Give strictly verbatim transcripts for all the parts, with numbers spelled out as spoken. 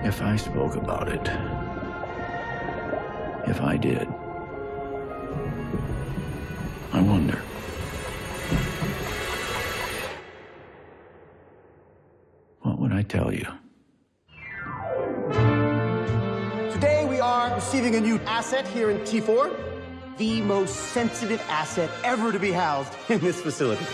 If I spoke about it, if I did, I wonder. What would I tell you? Today we are receiving a new asset here in T four, the most sensitive asset ever to be housed in this facility.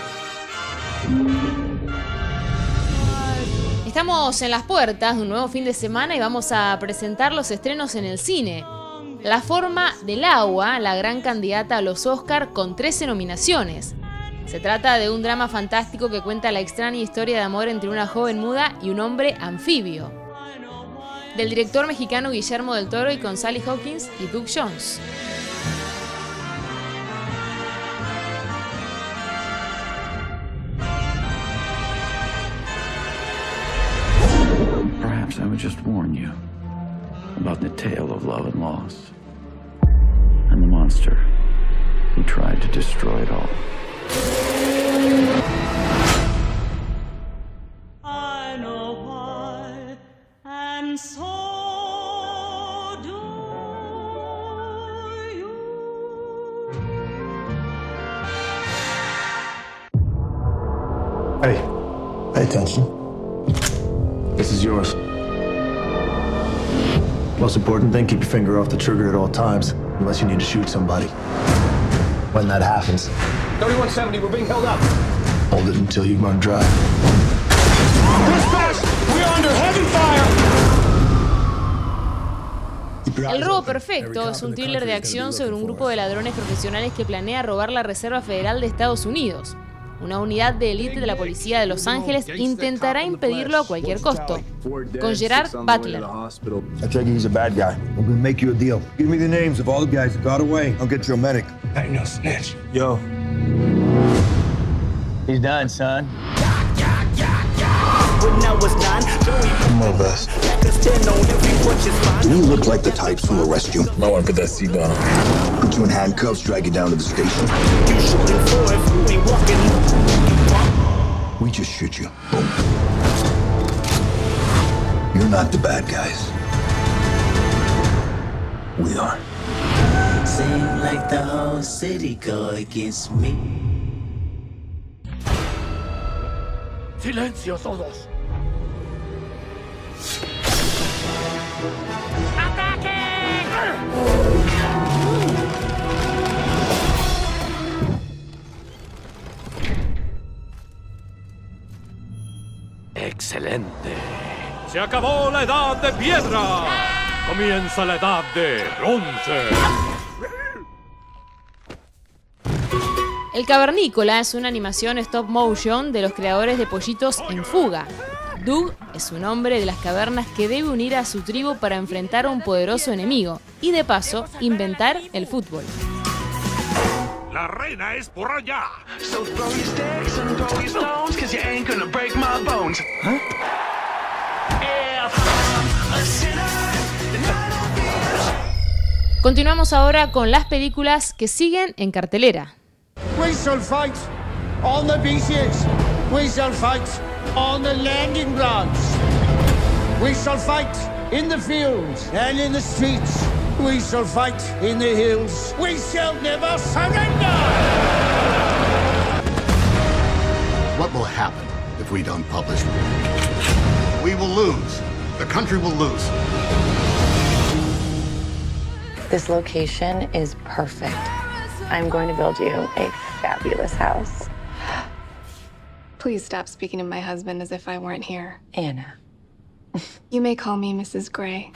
Estamos en las puertas de un nuevo fin de semana y vamos a presentar los estrenos en el cine. La forma del agua, la gran candidata a los Oscar con trece nominaciones. Se trata de un drama fantástico que cuenta la extraña historia de amor entre una joven muda y un hombre anfibio. Del director mexicano Guillermo del Toro y con Sally Hawkins y Doug Jones. Perhaps I would just warn you about the tale of love and loss, and the monster who tried to destroy it all. I know why, and so do you. Hey, pay attention. This is yours. Most important thing, keep your finger off the trigger at all times, unless you need to shoot somebody. When that happens, thirty-one seventy, we're being held up. hold it until you run dry. Dispatch, we are under heavy fire. El robo perfecto es un thriller de acción sobre un grupo de ladrones profesionales que planea robar la Reserva Federal de Estados Unidos. Una unidad de élite de la policía de Los Ángeles intentará impedirlo a cualquier costo. Con Gerard Butler. I take it he's a bad guy. I'm gonna make you a deal. Give me the names of all the guys that got away. I'll get you a medic. I ain't no snitch. Yo. He's done, son. I'm my best. Do you look like the types who arrest you? Might want to put that seatbelt on. Put you in handcuffs, drag you down to the station. We just shoot you. Boom. You're not the bad guys. We are. Seem like the whole city go against me. Silencio todos. Excelente. Se acabó la edad de piedra. Comienza la edad de bronce. El Cavernícola es una animación stop motion de los creadores de Pollitos en Fuga. Doug es un hombre de las cavernas que debe unir a su tribu para enfrentar a un poderoso enemigo y, de paso, inventar el fútbol. La reina es por allá. Continuamos ahora con las películas que siguen en cartelera. We shall fight on the beaches. We shall fight on the landing grounds. We shall fight in the fields and in the streets. We shall fight in the hills. We shall never surrender! What will happen if we don't publish? We will lose. The country will lose. This location is perfect. I'm going to build you a fabulous house. Please stop speaking to my husband as if I weren't here. Anna. You may call me Missus Gray.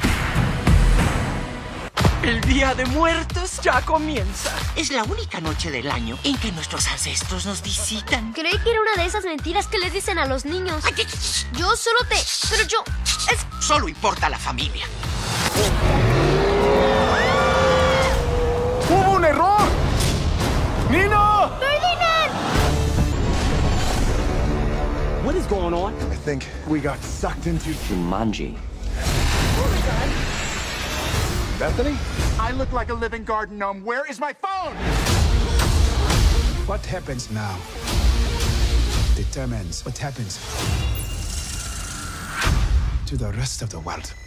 El Día de Muertos ya comienza. Es la única noche del año en que nuestros ancestros nos visitan. Creí que era una de esas mentiras que les dicen a los niños. Ay, ay, yo solo te... Pero yo... Es... Solo importa la familia. ¡Hubo un error! ¡Nino! ¡Ferdinand! What is going on? I think we got sucked into Jumanji. Oh my God. Bethany? I look like a living garden gnome. Where is my phone? What happens now determines what happens to the rest of the world.